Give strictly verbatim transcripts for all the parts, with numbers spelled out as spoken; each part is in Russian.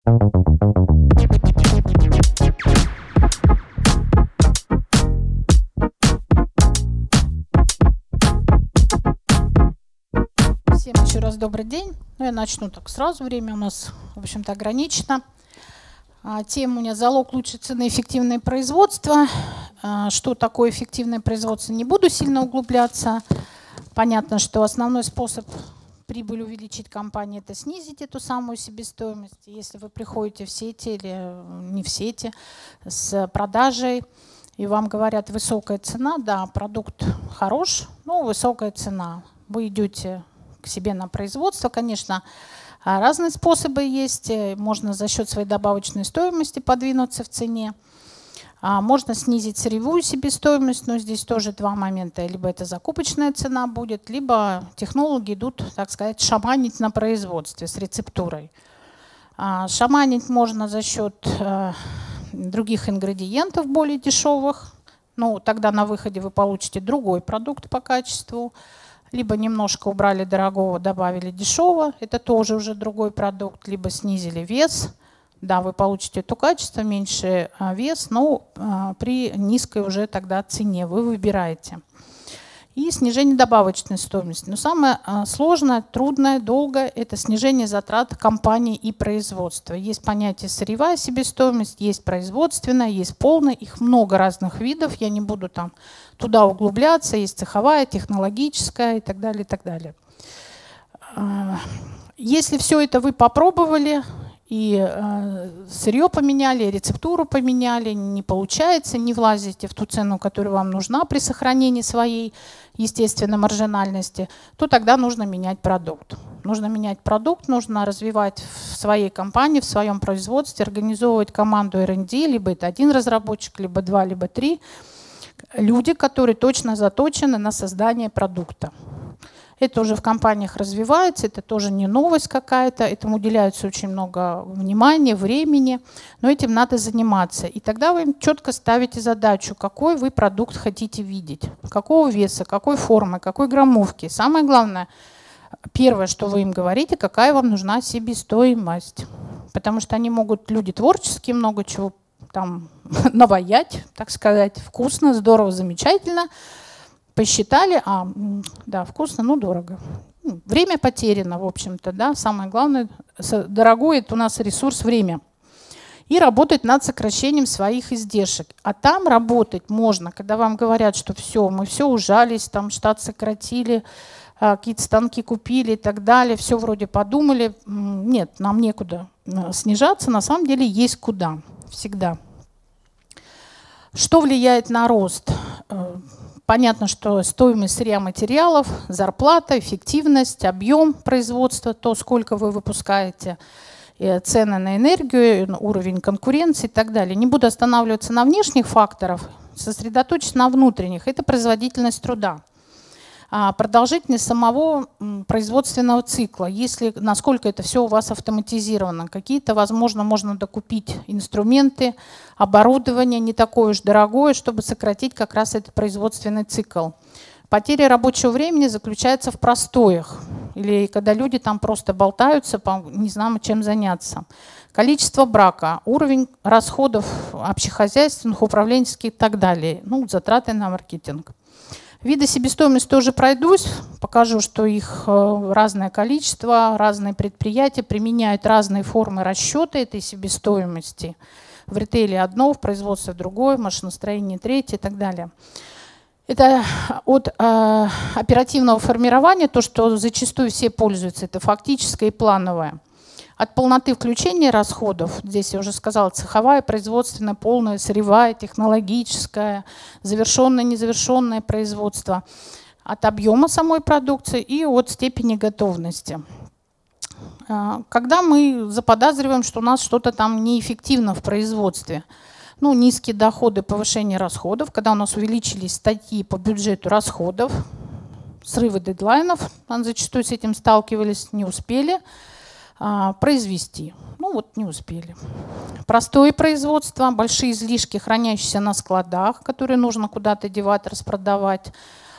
Всем еще раз добрый день. Ну, я начну так сразу, время у нас, в общем-то, ограничено. А, тема у меня «Залог лучшей цены, эффективное производство». А, что такое эффективное производство, не буду сильно углубляться. Понятно, что основной способ прибыль увеличить компании – это снизить эту самую себестоимость. Если вы приходите в сети или не в сети с продажей, и вам говорят высокая цена, да, продукт хорош, но высокая цена. Вы идете к себе на производство, конечно, разные способы есть. Можно за счет своей добавочной стоимости подвинуться в цене. Можно снизить сырьевую себестоимость, но здесь тоже два момента. Либо это закупочная цена будет, либо технологи идут, так сказать, шаманить на производстве с рецептурой. Шаманить можно за счет других ингредиентов более дешевых. Ну, тогда на выходе вы получите другой продукт по качеству. Либо немножко убрали дорогого, добавили дешевого, это тоже уже другой продукт. Либо снизили вес, да, вы получите то качество, меньше вес, но при низкой уже тогда цене вы выбираете. И снижение добавочной стоимости. Но самое сложное, трудное, долгое – это снижение затрат компании и производства. Есть понятие сырьевая себестоимость, есть производственная, есть полная. Их много разных видов, я не буду там туда углубляться. Есть цеховая, технологическая и так далее, и так далее. Если все это вы попробовали, и э, сырье поменяли, рецептуру поменяли, не получается, не влазите в ту цену, которая вам нужна при сохранении своей естественной маржинальности, то тогда нужно менять продукт. Нужно менять продукт, нужно развивать в своей компании, в своем производстве, организовывать команду эр энд ди, либо это один разработчик, либо два, либо три. Люди, которые точно заточены на создание продукта. Это уже в компаниях развивается, это тоже не новость какая-то, этому уделяется очень много внимания, времени, но этим надо заниматься. И тогда вы четко ставите задачу, какой вы продукт хотите видеть, какого веса, какой формы, какой граммовки. Самое главное, первое, что вы им говорите, какая вам нужна себестоимость. Потому что они могут, люди творческие, много чего там наваять, так сказать, вкусно, здорово, замечательно. Посчитали, а, да, вкусно, но дорого. Время потеряно, в общем-то, да, самое главное, дорогой это у нас ресурс время. И работать над сокращением своих издержек. А там работать можно, когда вам говорят, что все, мы все ужались, там штат сократили, какие-то станки купили и так далее, все вроде подумали. Нет, нам некуда снижаться, на самом деле есть куда, всегда. Что влияет на рост? Понятно, что стоимость сырья материалов, зарплата, эффективность, объем производства, то, сколько вы выпускаете, цены на энергию, уровень конкуренции и так далее. Не буду останавливаться на внешних факторах, сосредоточусь на внутренних. Это производительность труда. Продолжительность самого производственного цикла, если, насколько это все у вас автоматизировано. Какие-то, возможно, можно докупить инструменты, оборудование не такое уж дорогое, чтобы сократить как раз этот производственный цикл. Потеря рабочего времени заключается в простоях, или когда люди там просто болтаются, не знаем, чем заняться. Количество брака, уровень расходов общехозяйственных, управленческих и так далее, ну, затраты на маркетинг. Виды себестоимости тоже пройдусь, покажу, что их разное количество, разные предприятия применяют разные формы расчета этой себестоимости. В ритейле одно, в производстве другое, в машиностроении третье и так далее. Это от э, оперативного формирования, то, что зачастую все пользуются, это фактическое и плановое. От полноты включения расходов, здесь я уже сказала, цеховая, производственная, полная, сырьевая, технологическая, завершенное, незавершенное производство. От объема самой продукции и от степени готовности. Когда мы заподозриваем, что у нас что-то там неэффективно в производстве, ну, низкие доходы, повышение расходов, когда у нас увеличились статьи по бюджету расходов, срывы дедлайнов, зачастую с этим сталкивались, не успели произвести. Ну вот не успели. Простое производство, большие излишки, хранящиеся на складах, которые нужно куда-то девать, распродавать.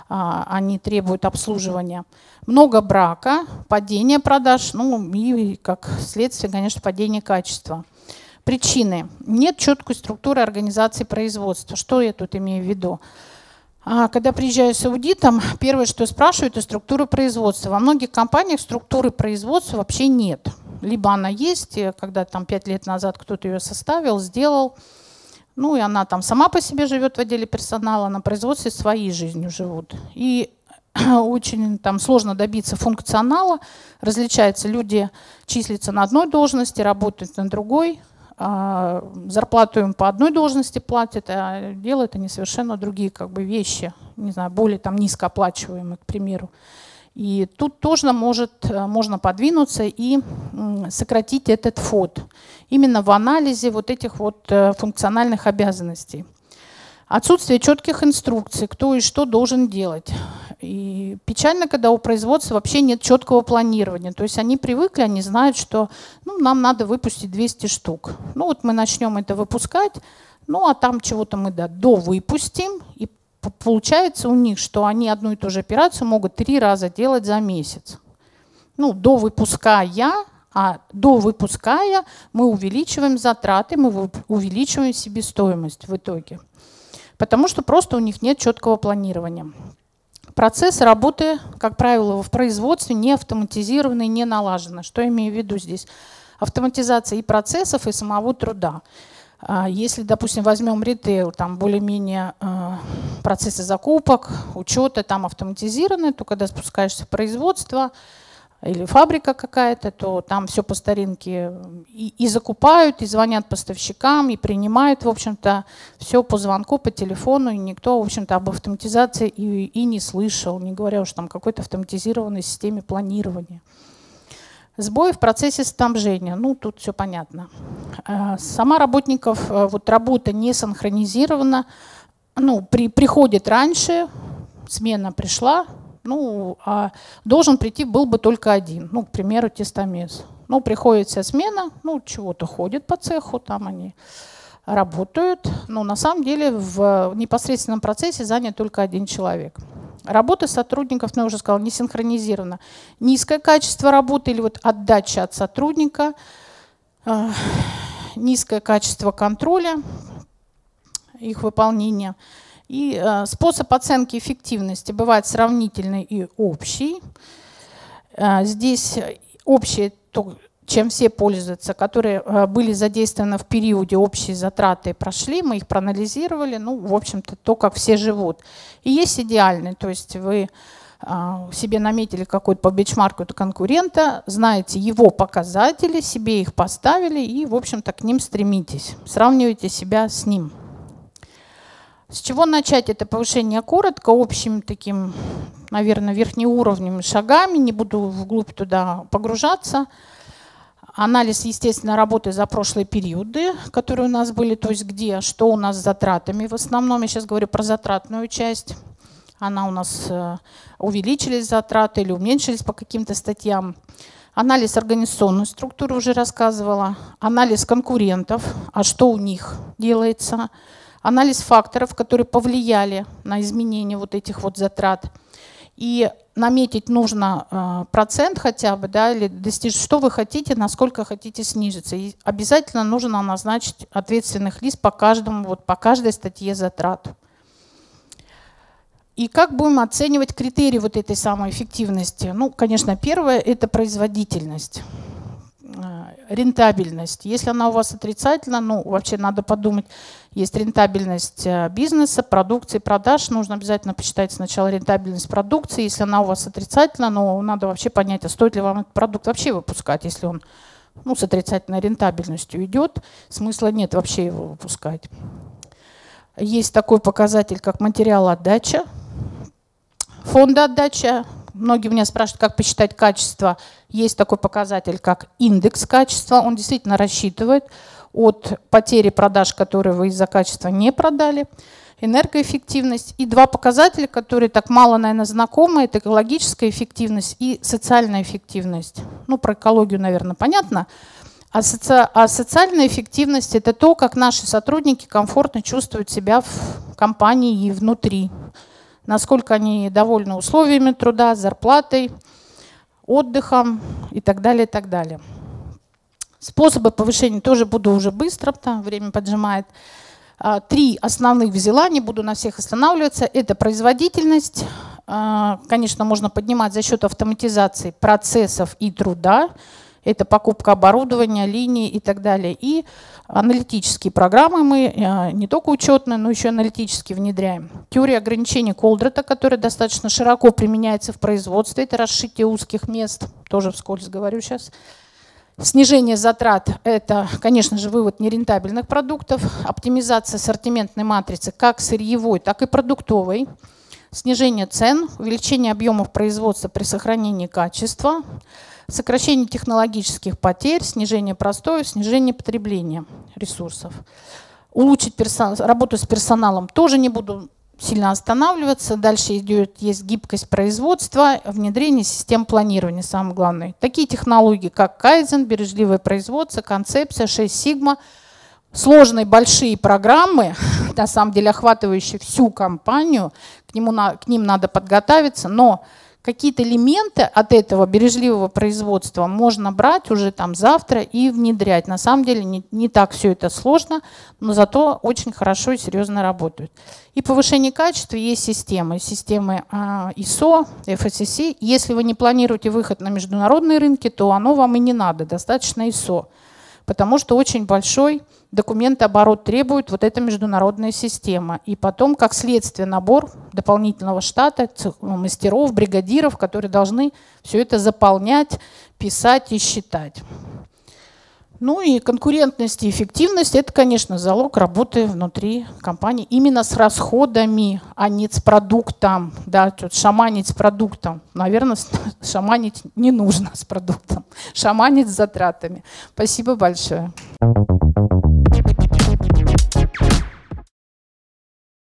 они требуют обслуживания. Много брака, падение продаж, ну и как следствие, конечно, падение качества. Причины. Нет четкой структуры организации производства. Что я тут имею в виду? Когда приезжаю с аудитом, первое, что спрашивают, это структура производства. Во многих компаниях структуры производства вообще нет. Либо она есть, когда там пять лет назад кто-то ее составил, сделал, ну и она там сама по себе живет в отделе персонала, на производстве своей жизнью живут. И очень там сложно добиться функционала. Различаются люди, числятся на одной должности, работают на другой. Зарплату им по одной должности платят, а делают они совершенно другие как бы вещи, не знаю, более там низкооплачиваемые, к примеру. И тут тоже может, можно подвинуться и сократить этот фот именно в анализе вот этих вот функциональных обязанностей. Отсутствие четких инструкций, кто и что должен делать. И печально, когда у производства вообще нет четкого планирования. То есть они привыкли, они знают, что ну, нам надо выпустить двести штук. Ну вот мы начнем это выпускать, ну а там чего-то мы да, довыпустим. И получается у них, что они одну и ту же операцию могут три раза делать за месяц. Ну, довыпуская, а довыпуская мы увеличиваем затраты, мы увеличиваем себестоимость в итоге. Потому что просто у них нет четкого планирования. Процесс работы, как правило, в производстве не автоматизированы, не налажены. Что я имею в виду здесь? Автоматизация и процессов, и самого труда. Если, допустим, возьмем ритейл, там более-менее процессы закупок, учета там автоматизированы, то когда спускаешься в производство, или фабрика какая-то, то там все по старинке и, и закупают, и звонят поставщикам, и принимают, в общем-то, все по звонку, по телефону, и никто, в общем-то, об автоматизации и, и не слышал, не говоря уж там о какой-то автоматизированной системе планирования. Сбои в процессе снабжения, ну, тут все понятно. Сама работников, вот работа не синхронизирована, ну, при, приходит раньше, смена пришла, ну, а должен прийти был бы только один, ну, к примеру, тестомес. Ну, приходит вся смена, ну, чего-то ходит по цеху, там они работают. Но на самом деле в непосредственном процессе занят только один человек. Работа сотрудников, ну, я уже сказала, не синхронизирована. Низкое качество работы или вот отдача от сотрудника, э, низкое качество контроля, их выполнения. И э, способ оценки эффективности бывает сравнительный и общий. Э, здесь общее, то, чем все пользуются, которые э, были задействованы в периоде, общие затраты прошли, мы их проанализировали, ну, в общем-то, то, как все живут. И есть идеальный, то есть вы э, себе наметили какой-то по бенчмарку конкурента, знаете его показатели, себе их поставили и, в общем-то, к ним стремитесь, сравниваете себя с ним. С чего начать это повышение коротко, общим таким, наверное, верхнеуровневыми шагами, не буду вглубь туда погружаться. Анализ, естественно, работы за прошлые периоды, которые у нас были, то есть где, что у нас с затратами. В основном я сейчас говорю про затратную часть. Она у нас увеличились затраты или уменьшились по каким-то статьям. Анализ организационной структуры уже рассказывала. Анализ конкурентов, а что у них делается. Анализ факторов, которые повлияли на изменение вот этих вот затрат. И наметить нужно э, процент хотя бы, да, или достичь, что вы хотите, насколько хотите снизиться. И обязательно нужно назначить ответственных лиц по каждому, вот по каждой статье затрат. И как будем оценивать критерии вот этой самой эффективности? Ну, конечно, первое – это производительность. Рентабельность. Если она у вас отрицательна, ну, вообще надо подумать, есть рентабельность бизнеса, продукции, продаж. Нужно обязательно посчитать сначала рентабельность продукции. Если она у вас отрицательна, ну, надо вообще понять, а стоит ли вам этот продукт вообще выпускать, если он ну, с отрицательной рентабельностью идет. Смысла нет вообще его выпускать. Есть такой показатель, как материалоотдача, фондоотдача. Многие меня спрашивают, как посчитать качество. Есть такой показатель, как индекс качества. Он действительно рассчитывает от потери продаж, которые вы из-за качества не продали, энергоэффективность. И два показателя, которые так мало, наверное, знакомы, это экологическая эффективность и социальная эффективность. Ну, про экологию, наверное, понятно. А, соци... а социальная эффективность – это то, как наши сотрудники комфортно чувствуют себя в компании и внутри. насколько они довольны условиями труда, зарплатой, отдыхом и так далее, и так далее. Способы повышения тоже буду уже быстро, там время поджимает. Три основных взяла, не буду на всех останавливаться. Это производительность. Конечно, можно поднимать за счет автоматизации процессов и труда. Это покупка оборудования, линий и так далее. И аналитические программы мы не только учетные, но еще аналитически внедряем. Теория ограничений Колдрата, которая достаточно широко применяется в производстве. Это расшитие узких мест. Тоже вскользь говорю сейчас. Снижение затрат – это, конечно же, вывод нерентабельных продуктов. Оптимизация ассортиментной матрицы как сырьевой, так и продуктовой. Снижение цен, увеличение объемов производства при сохранении качества. Сокращение технологических потерь, снижение простоя, снижение потребления ресурсов. Улучшить персон... работу с персоналом тоже не буду сильно останавливаться. Дальше идет, есть гибкость производства, внедрение систем планирования, самое главное. Такие технологии, как кайдзен, бережливое производство, концепция, шесть сигма. Сложные большие программы, на самом деле охватывающие всю компанию, к, нему, к ним надо подготовиться, но какие-то элементы от этого бережливого производства можно брать уже там завтра и внедрять. На самом деле не, не так все это сложно, но зато очень хорошо и серьезно работают. И повышение качества есть системы. Системы ай эс о, эф эс эс си. Если вы не планируете выход на международные рынки, то оно вам и не надо, достаточно ай эс о. Потому что очень большой документооборот требует вот эта международная система. И потом, как следствие, набор дополнительного штата, мастеров, бригадиров, которые должны все это заполнять, писать и считать. Ну и конкурентность и эффективность – это, конечно, залог работы внутри компании именно с расходами, а не с продуктом. Да, шаманить с продуктом. Наверное, шаманить не нужно с продуктом. Шаманить с затратами. Спасибо большое.